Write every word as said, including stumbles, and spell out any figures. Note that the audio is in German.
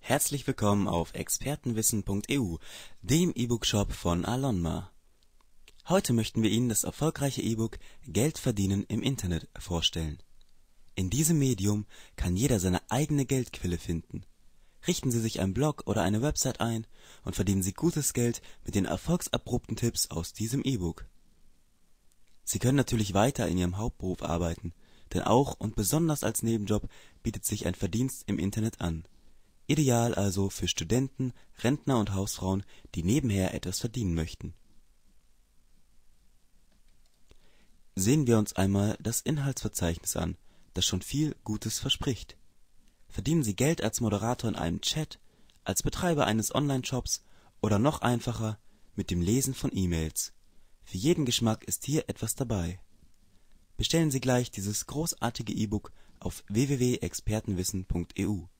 Herzlich willkommen auf expertenwissen punkt e u, dem E-Book-Shop von Alonma. Heute möchten wir Ihnen das erfolgreiche E-Book Geld verdienen im Internet vorstellen. In diesem Medium kann jeder seine eigene Geldquelle finden. Richten Sie sich einen Blog oder eine Website ein und verdienen Sie gutes Geld mit den erfolgsabrupten Tipps aus diesem E-Book. Sie können natürlich weiter in Ihrem Hauptberuf arbeiten, denn auch und besonders als Nebenjob bietet sich ein Verdienst im Internet an. Ideal also für Studenten, Rentner und Hausfrauen, die nebenher etwas verdienen möchten. Sehen wir uns einmal das Inhaltsverzeichnis an, das schon viel Gutes verspricht. Verdienen Sie Geld als Moderator in einem Chat, als Betreiber eines Online-Shops oder noch einfacher mit dem Lesen von E-Mails. Für jeden Geschmack ist hier etwas dabei. Bestellen Sie gleich dieses großartige E-Book auf w w w punkt expertenwissen punkt e u.